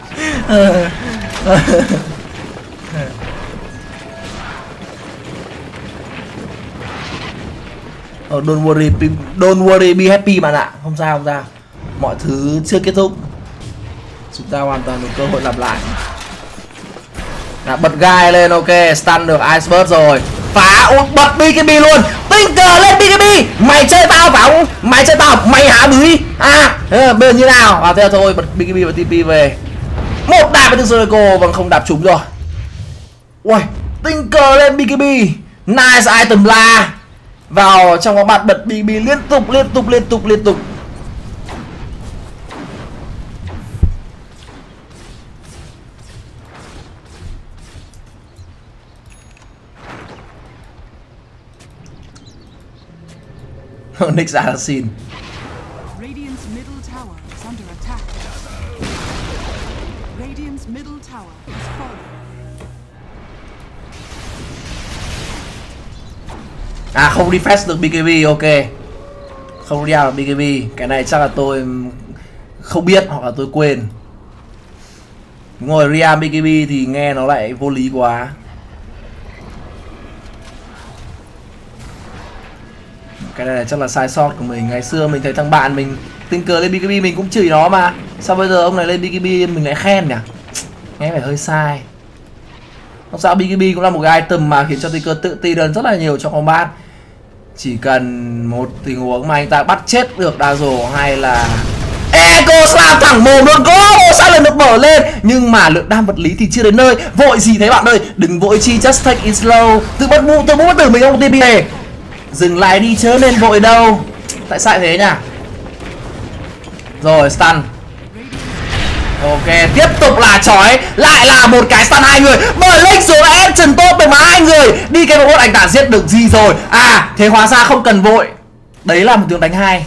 S2: Don't worry, be happy bạn ạ. Không sao, không sao. Mọi thứ chưa kết thúc. Chúng ta hoàn toàn có cơ hội lặp lại. Đã bật gai lên, ok, stun được Iceberg rồi. Phá, bật BKB luôn. Tinker lên BKB. Mày chơi tao phải không? Mày chơi tao, mày hả bưởi. Bây giờ như nào? À, thế là thôi, bật BKB và TP về. Một đạp với từ Sudoku, vâng, không đạp trúng rồi. Ui, Tinker lên BKB. Nice item la. Vào trong các bạn bật BKB liên tục. Nick Assassin.
S1: Radiant's middle middle tower has fallen.
S2: À không refresh được BKB, ok. Không đeo được BKB. Cái này chắc là tôi không biết hoặc là tôi quên. Ngồi Ria BKB thì nghe nó lại vô lý quá. Cái này chắc là sai sót của mình. Ngày xưa mình thấy thằng bạn mình tình cờ lên BKB mình cũng chửi nó mà. Sao bây giờ ông này lên BKB mình lại khen nhỉ? Nghe phải hơi sai. Không sao, BKB cũng là một cái item mà khiến cho Tinker tự tin hơn rất là nhiều trong combat. Chỉ cần một tình huống mà anh ta bắt chết được Dazzle hay là Echo Slam thẳng mồm luôn, có sao lần được mở lên. Nhưng mà lượng đam vật lý thì chưa đến nơi. Vội gì thế bạn ơi, đừng vội chi, just take it slow. Tự bắt tử mình không TP. Dừng lại đi chớ nên vội đâu. Tại sao thế nhỉ? Rồi stun. Ok, tiếp tục là chói. Lại là một cái stun hai người. Mở link xuống action tốt được mà hai người. Đi cái robot anh ta giết được gì rồi. À, thế hóa ra không cần vội. Đấy là một tiếng đánh hai.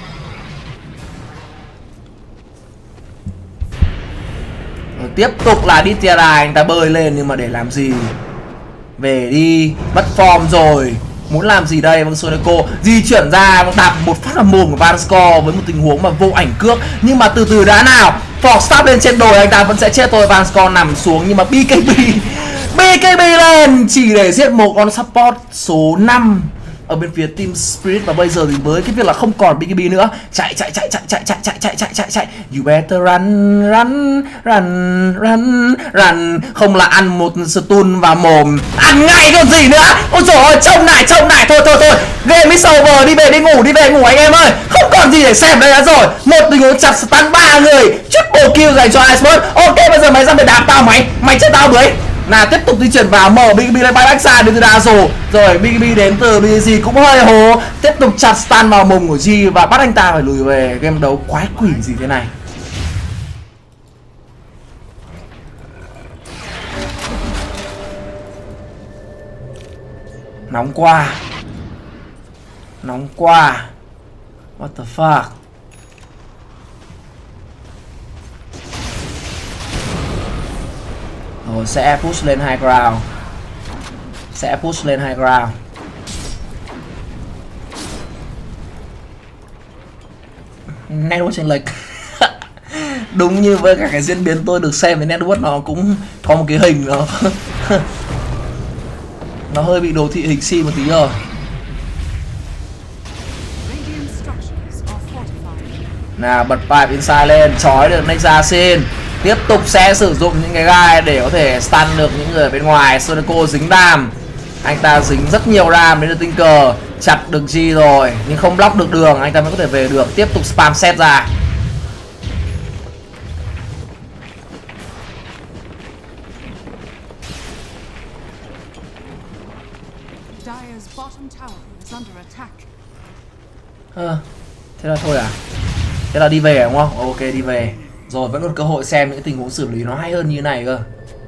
S2: Rồi, tiếp tục là đi Tiara, anh ta bơi lên nhưng mà để làm gì? Về đi, mất form rồi. Muốn làm gì đây? Vâng, Soneko di chuyển ra đạp một phát vào mồm của Vanscore với một tình huống mà vô ảnh cước. Nhưng mà từ từ đã nào. Force stop lên trên đồi anh ta vẫn sẽ chết thôi. Vanscore nằm xuống nhưng mà BKB lên chỉ để giết một con support số 5 ở bên phía Team Spirit. Và bây giờ thì với cái việc là không còn BKB nữa, chạy. You better run. Không là ăn một stun vào mồm, ăn ngay còn gì nữa. Ôi trời ơi, trông này thôi. Game is over, đi về ngủ anh em ơi. Không còn gì để xem đây đã rồi. Một tình huống chặt stun 3 người, triple kill dành cho Iceberg. Ok, bây giờ mày ra để đạp tao mày chết tao bưởi. Nào, tiếp tục di chuyển vào, mở BKB lên bay back xa đến từ Dazzle. Rồi BKB đến từ BGC cũng hơi hố. Tiếp tục chặt stun vào mồm của G và bắt anh ta phải lùi về. Game đấu quái quỷ gì thế này. Nóng quá. What the fuck. Rồi sẽ push lên high ground. Network chênh lệch. Đúng như với cả cái diễn biến tôi được xem, thì network nó cũng có một cái hình nó hơi bị đồ thị hình si một tí rồi. Nào, bật pipe inside lên, chói được Nexasin. Tiếp tục sẽ sử dụng những cái gai để có thể stun được những người ở bên ngoài. Soneko dính đam. Anh ta dính rất nhiều đam đến từ Tinker. Chặt được G rồi nhưng không block được đường, anh ta mới có thể về được. Tiếp tục spam set ra. Thế là thôi à? Thế là đi về đúng không? Ok, đi về. Rồi vẫn còn cơ hội xem những tình huống xử lý nó hay hơn như này cơ.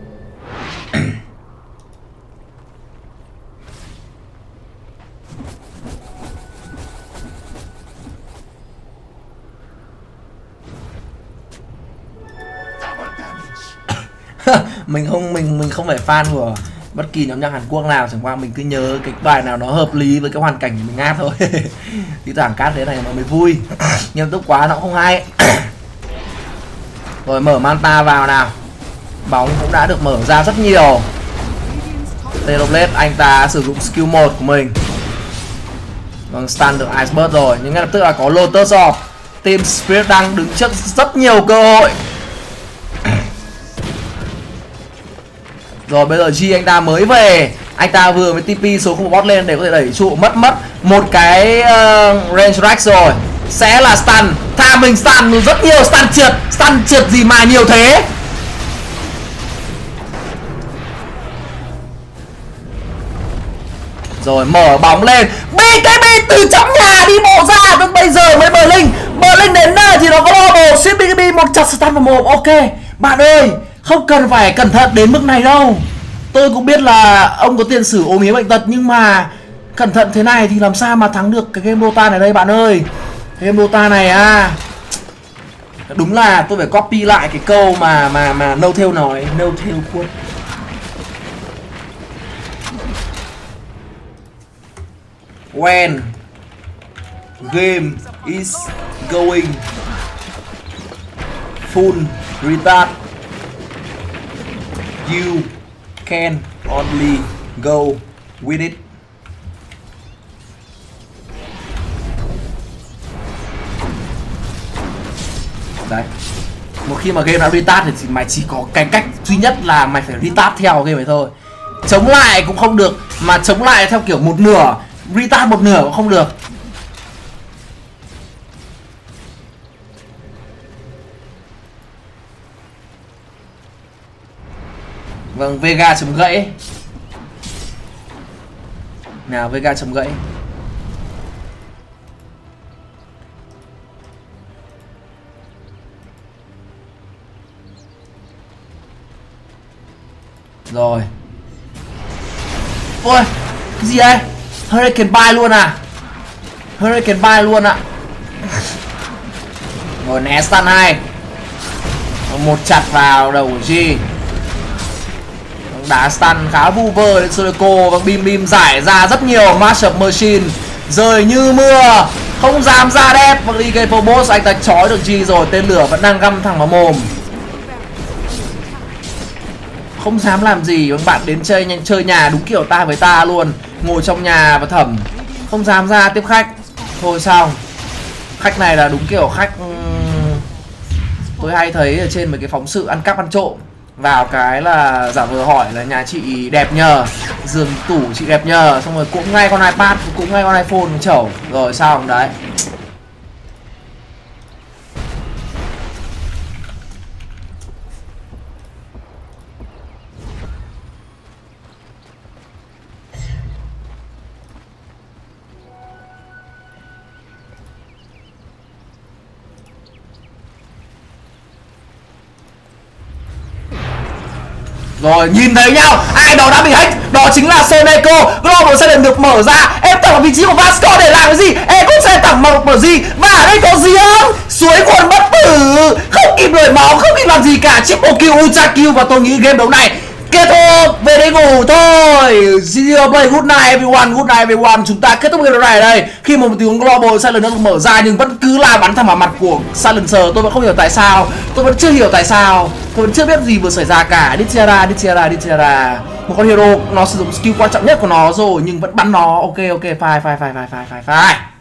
S2: mình không phải fan của bất kỳ nhóm nhạc Hàn Quốc nào, chẳng qua mình cứ nhớ cái bài nào nó hợp lý với cái hoàn cảnh của mình hát thôi. Tí thoảng cát thế này mà mới vui. Nghiêm túc quá nó cũng không hay. Rồi mở Manta vào nào. Bóng cũng đã được mở ra rất nhiều. Terrorblade anh ta sử dụng skill 1 của mình. Vâng, stun được Iceberg rồi. Nhưng ngay lập tức là có Lotus Orb. Team Spirit đang đứng trước rất nhiều cơ hội. Rồi bây giờ G anh ta mới về. Anh ta vừa mới TP số không bot lên để có thể đẩy trụ. Mất một cái range rack rồi. Sẽ là stun. Tha mình stun rất nhiều. Stun trượt gì mà nhiều thế. Rồi mở bóng lên. BKB từ trong nhà đi bộ ra. Đến bây giờ mới bờ linh đến nơi thì nó có bubble. Ship BKB một chặt stun vào mồm. Ok bạn ơi, không cần phải cẩn thận đến mức này đâu. Tôi cũng biết là ông có tiền sử ốm yếu bệnh tật, nhưng mà cẩn thận thế này thì làm sao mà thắng được cái game Dota này đây bạn ơi. Game Dota này à, Đúng là tôi phải copy lại cái câu mà No Tail nói, No Tail quote. When game is going full retard, you can only go with it. Đấy. Một khi mà game đã retard thì mày chỉ có cái cách duy nhất là mày phải retard theo game này thôi. Chống lại cũng không được, mà chống lại theo kiểu một nửa, retard một nửa cũng không được. Vâng, Vega chấm gãy. Nào, Vega chấm gãy. Rồi. Ôi, cái gì đây? Hurricane Buy luôn à? Hurricane Buy luôn ạ. Rồi né stun 2. Một chặt vào đầu của G. Đá stun khá vu vơ đến Soreko. Và bim giải ra rất nhiều Mashup Machine. Rơi như mưa. Không dám ra đẹp. Và Ligue Phobos anh ta chói được G rồi. Tên lửa vẫn đang găm thẳng vào mồm. Không dám làm gì, các bạn đến chơi nhà đúng kiểu ta với ta luôn. Ngồi trong nhà và thẩm, không dám ra tiếp khách. Thôi xong. Khách này là đúng kiểu khách tôi hay thấy ở trên mấy cái phóng sự ăn cắp ăn trộm. Vào cái là giả vờ hỏi là nhà chị đẹp nhờ, giường tủ chị đẹp nhờ, xong rồi cũng ngay con iPad, cũng ngay con iPhone chẩu. Rồi xong đấy. Rồi nhìn thấy nhau, ai đó đã bị hack, đó chính là Soreko. Global sẽ được mở ra, em thẳng vào vị trí của Vasco để làm cái gì? Em cũng sẽ thẳng vào gì? Và ở đây có gì không? Suối nguồn bất tử, không kịp đổi máu, không kịp làm gì cả. Triple kill, ultra kill, và tôi nghĩ game đấu này kết thúc, về đây ngủ thôi. Zero play, good night everyone, good night everyone. Chúng ta kết thúc game đấu này ở đây. Khi một tiếng Global Silencer được mở ra nhưng vẫn cứ là bắn thẳng vào mặt của Silencer. Tôi vẫn không hiểu tại sao, tôi vẫn chưa hiểu tại sao, tôi vẫn chưa biết gì vừa xảy ra cả. Dittiara, một con hero nó sử dụng skill quan trọng nhất của nó rồi nhưng vẫn bắn nó. Ok, fine.